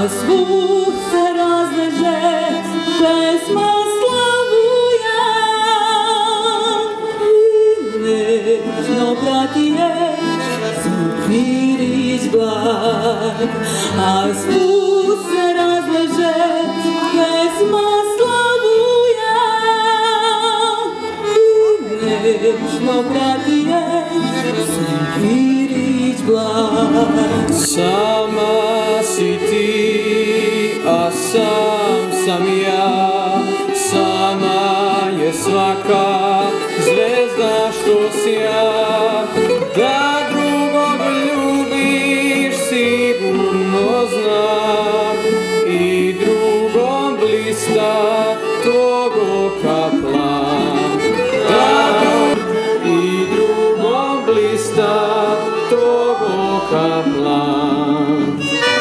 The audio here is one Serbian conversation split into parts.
svud se razleže, pesma slavuje i nežno prati je Zvukmirić blag. A svud se razleže, pesma slavuje i nežno prati je Zvukmirić blag. Sama si ti, a sam ja, sama je svaka zvezda što sja. Da drugog ljubiš sigurno znam, i drugom blista tvog oka plan. I drugom blista tvog oka plan.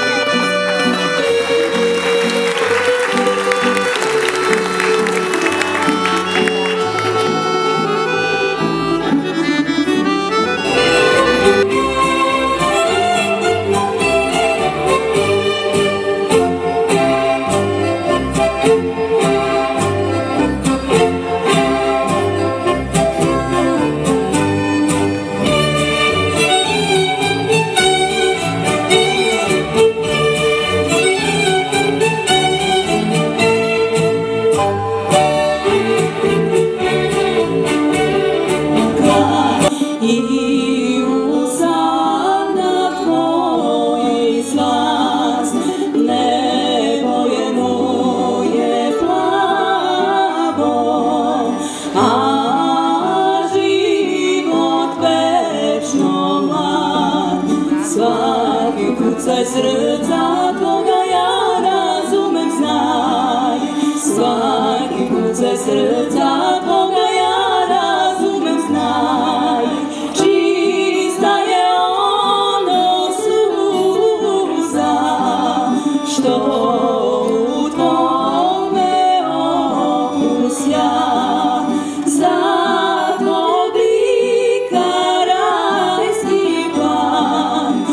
I usana tvojih slast, nebo je moje plavo, a život večno mlad. Svaki kucaj srca tvoga ja razumem, znaj. Svaki kucaj srca tvoga ja razumem, znaj. Čista je ono suza što u tvome oku sja. Za tvog lika rajski plan.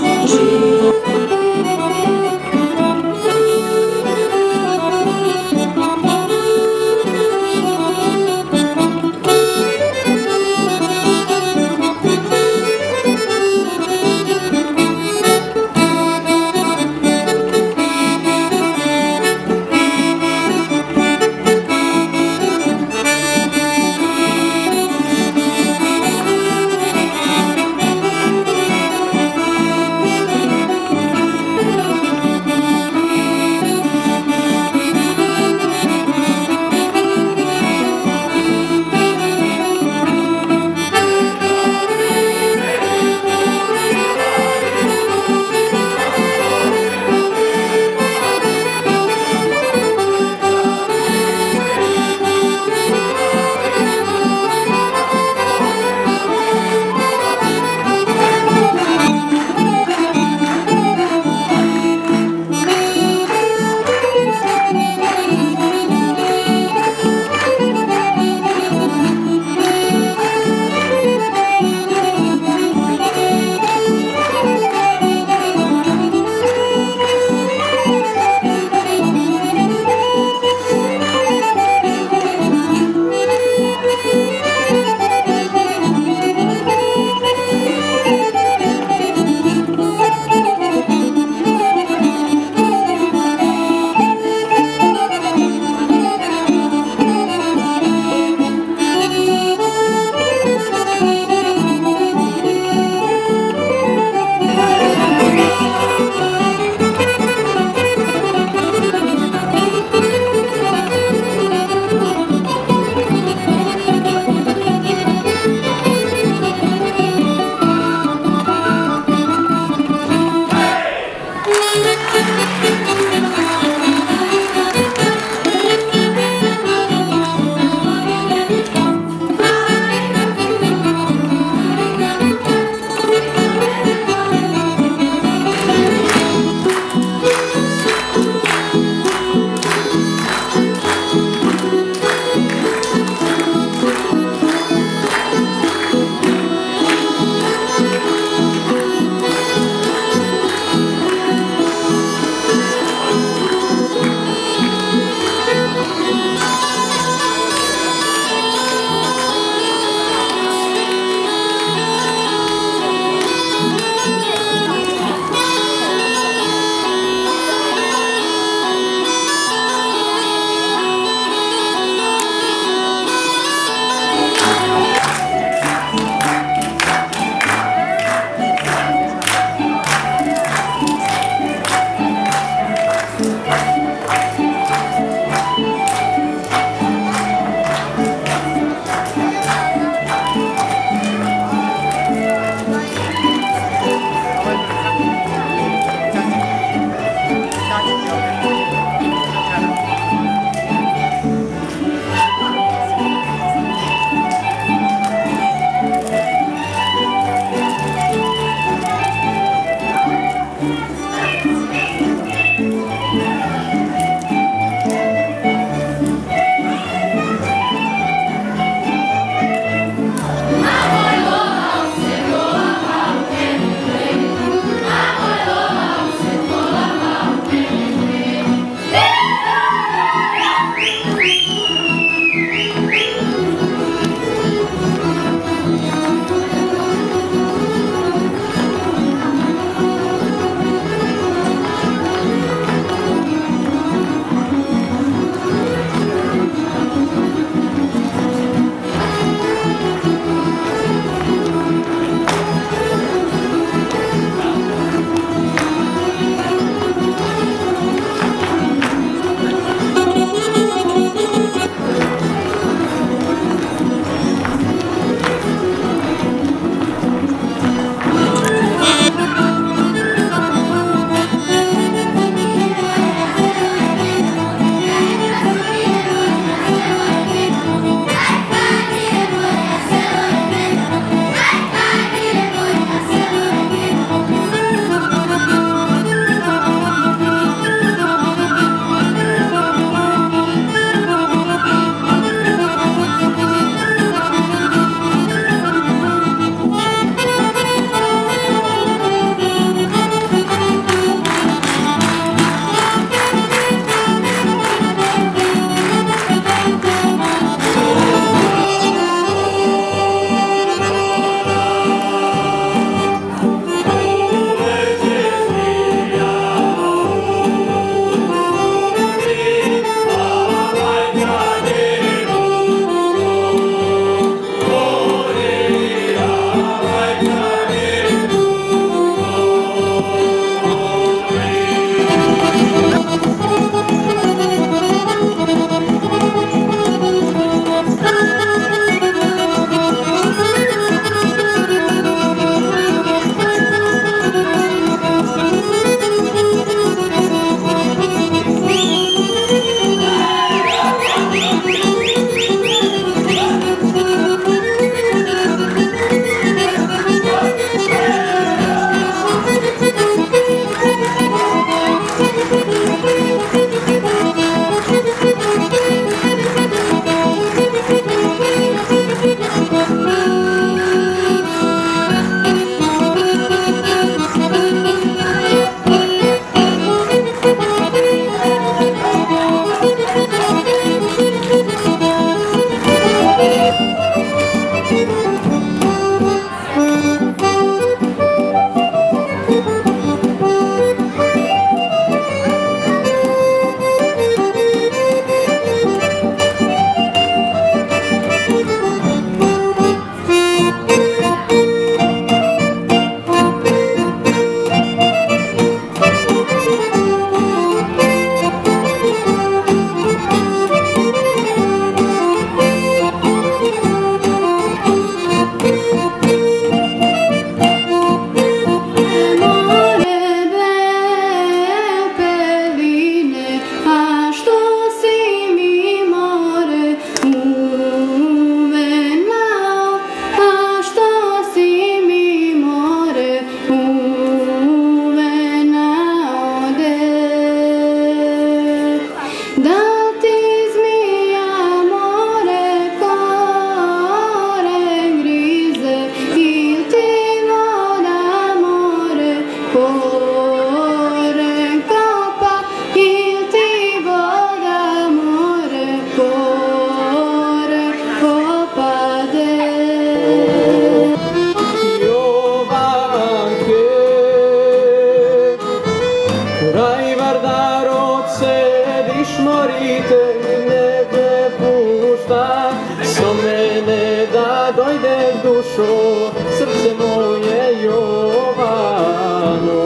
dušo, srce moje Jovano.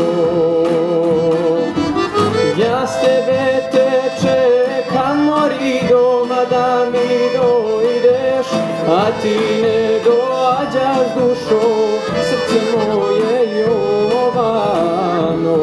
Ja s tebe te čekam, mori doma da mi dojdeš, a ti ne dođaš dušo, srce moje Jovano.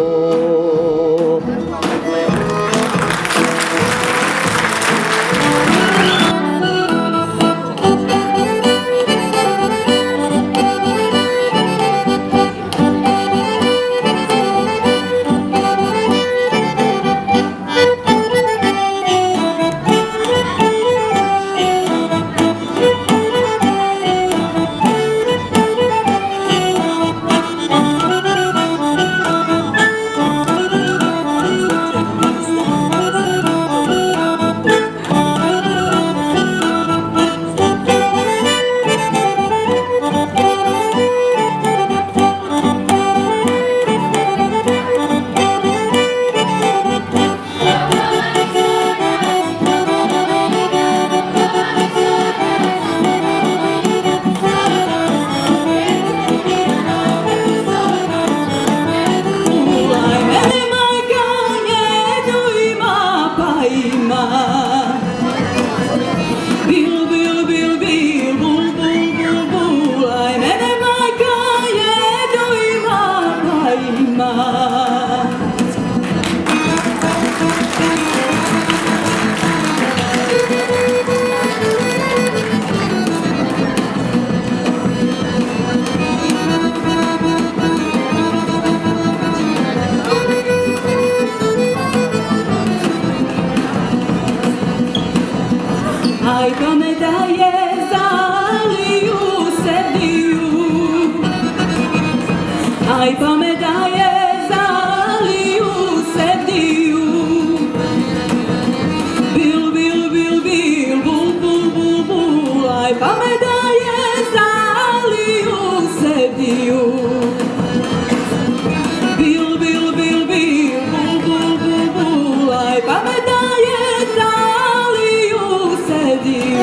Aj pa me daje Zaliju Sevdiju, aj pa me daje Zaliju Sevdiju. Bil, bil, bil, bil, bul, bul, bul, bul, aj pa me daje Zaliju Sevdiju. Bil, bil, bil, bil, bul, bul, bul, bul, aj pa me daje Zaliju Sevdiju.